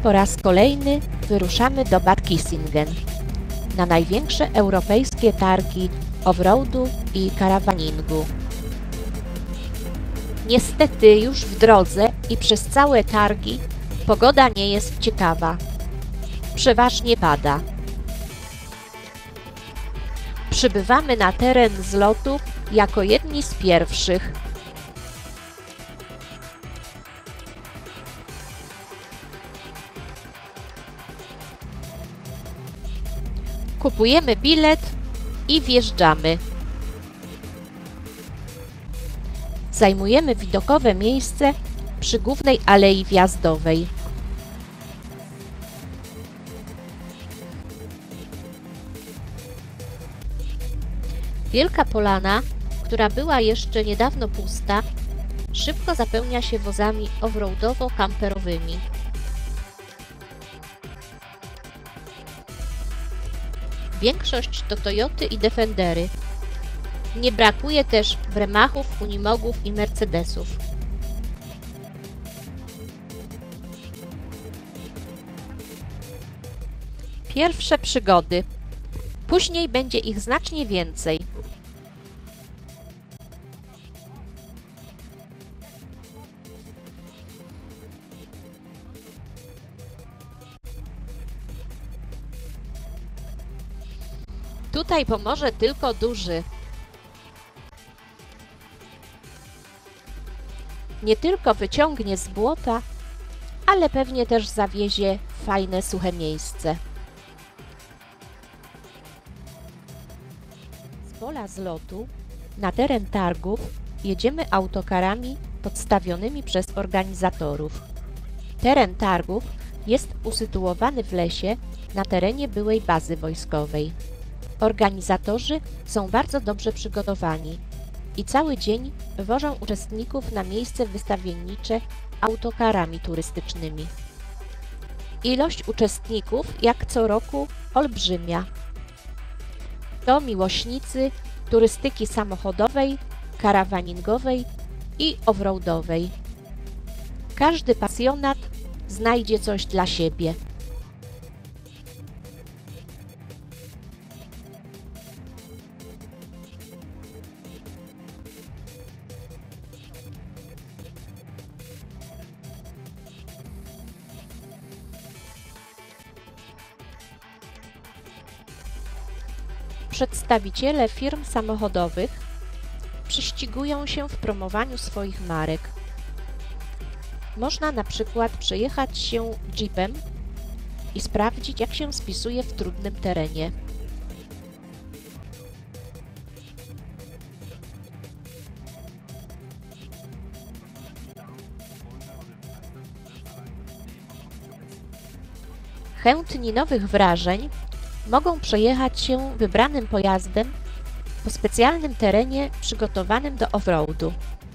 Po raz kolejny wyruszamy do Bad Kissingen, na największe europejskie targi offroadu i karawaningu. Niestety już w drodze i przez całe targi pogoda nie jest ciekawa. Przeważnie pada. Przybywamy na teren zlotu jako jedni z pierwszych. Kupujemy bilet i wjeżdżamy. Zajmujemy widokowe miejsce przy głównej alei wjazdowej. Wielka polana, która była jeszcze niedawno pusta, szybko zapełnia się wozami offroadowo-kamperowymi. Większość to Toyoty i Defendery. Nie brakuje też Bremachów, Unimogów i Mercedesów. Pierwsze przygody. Później będzie ich znacznie więcej. Tutaj pomoże tylko duży. Nie tylko wyciągnie z błota, ale pewnie też zawiezie w fajne, suche miejsce. Z pola zlotu na teren targów jedziemy autokarami podstawionymi przez organizatorów. Teren targów jest usytuowany w lesie na terenie byłej bazy wojskowej. Organizatorzy są bardzo dobrze przygotowani i cały dzień wożą uczestników na miejsce wystawiennicze autokarami turystycznymi. Ilość uczestników, jak co roku, olbrzymia. To miłośnicy turystyki samochodowej, karawaningowej i offroadowej. Każdy pasjonat znajdzie coś dla siebie. Przedstawiciele firm samochodowych prześcigują się w promowaniu swoich marek. Można na przykład przejechać się jeepem i sprawdzić, jak się spisuje w trudnym terenie. Chętni nowych wrażeń mogą przejechać się wybranym pojazdem po specjalnym terenie przygotowanym do offroadu.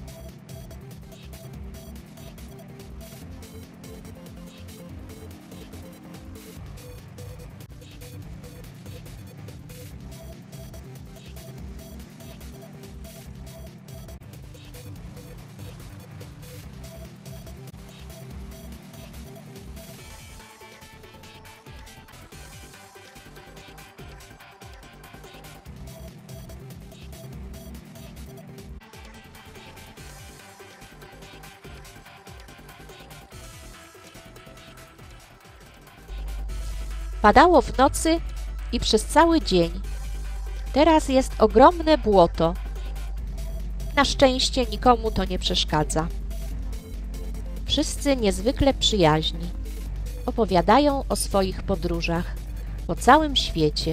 Padało w nocy i przez cały dzień. Teraz jest ogromne błoto. Na szczęście nikomu to nie przeszkadza. Wszyscy niezwykle przyjaźni. Opowiadają o swoich podróżach po całym świecie.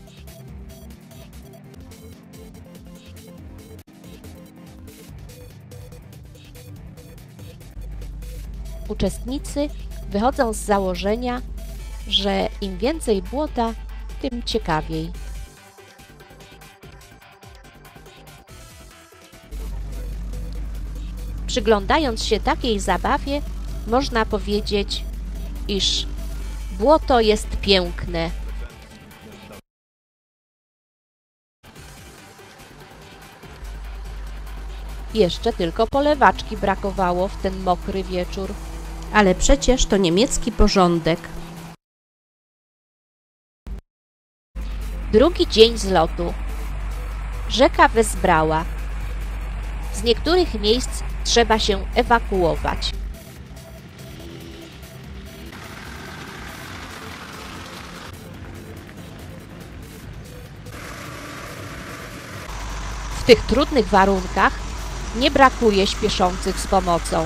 Uczestnicy wychodzą z założenia, że im więcej błota, tym ciekawiej. Przyglądając się takiej zabawie, można powiedzieć, iż błoto jest piękne. Jeszcze tylko polewaczki brakowało w ten mokry wieczór. Ale przecież to niemiecki porządek. Drugi dzień zlotu. Rzeka wezbrała. Z niektórych miejsc trzeba się ewakuować. W tych trudnych warunkach nie brakuje śpieszących z pomocą.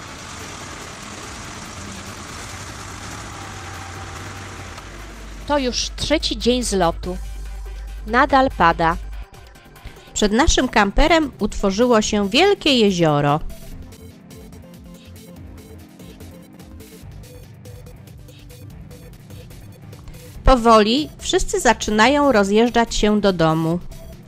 To już trzeci dzień zlotu. Nadal pada. Przed naszym kamperem utworzyło się wielkie jezioro. Powoli wszyscy zaczynają rozjeżdżać się do domu.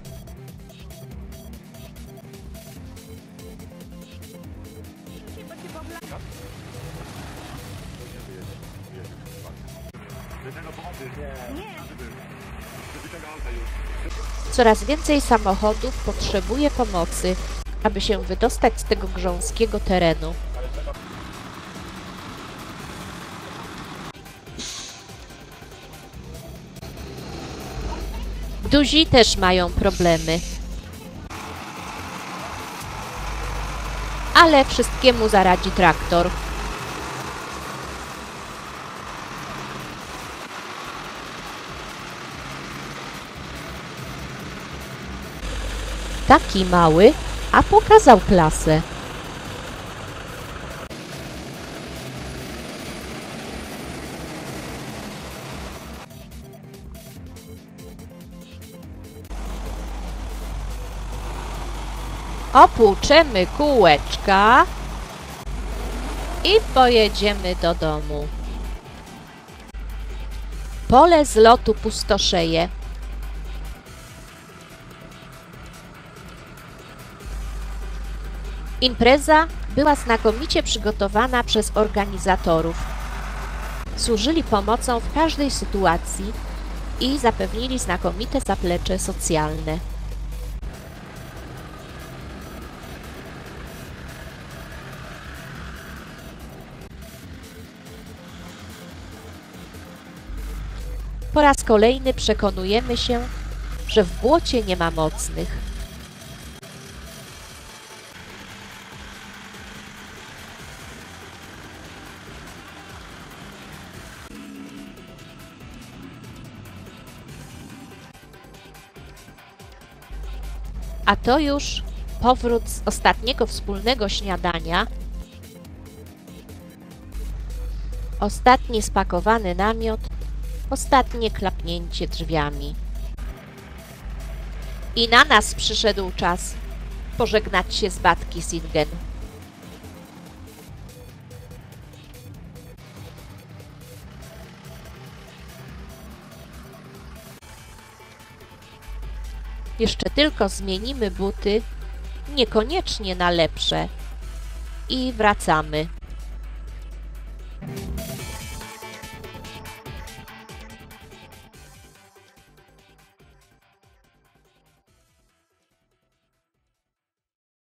Coraz więcej samochodów potrzebuje pomocy, aby się wydostać z tego grząskiego terenu. Duzi też mają problemy. Ale wszystkiemu zaradzi traktor. Taki mały, a pokazał klasę. Opłuczemy kółeczka i pojedziemy do domu. Pole zlotu pustoszeje. Impreza była znakomicie przygotowana przez organizatorów. Służyli pomocą w każdej sytuacji i zapewnili znakomite zaplecze socjalne. Po raz kolejny przekonujemy się, że w błocie nie ma mocnych. A to już powrót z ostatniego wspólnego śniadania, ostatni spakowany namiot, ostatnie klapnięcie drzwiami. I na nas przyszedł czas pożegnać się z Bad Kissingen. Jeszcze tylko zmienimy buty, niekoniecznie na lepsze, i wracamy.